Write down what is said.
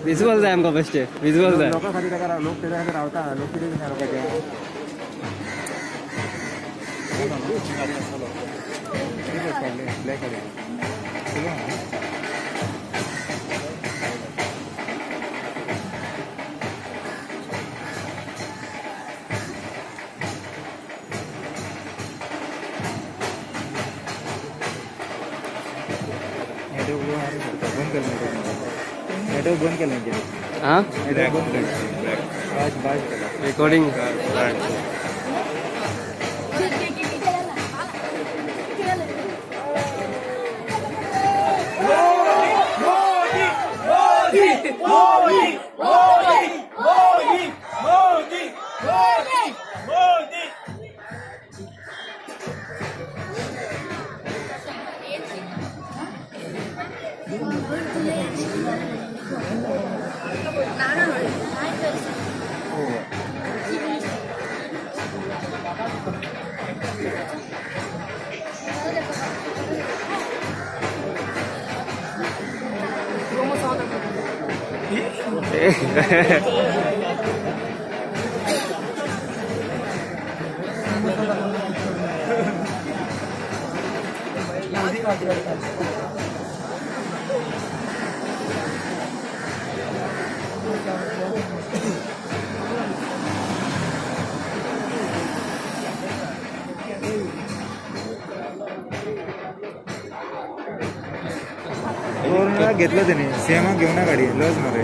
visual जाय आमकां बेश्टे विजुअल जाय लोकां खातीर ताका लोक तेज्या खातीर रावता लोक कितें दिना लोकांचे ब्लॅक नेटवर्क बंद केलं हां नेटवर्क बंद केलं बाज केला रिकॉर्डिंग घेतलं त्याने सेमा घेऊन ना गाडी लस मरे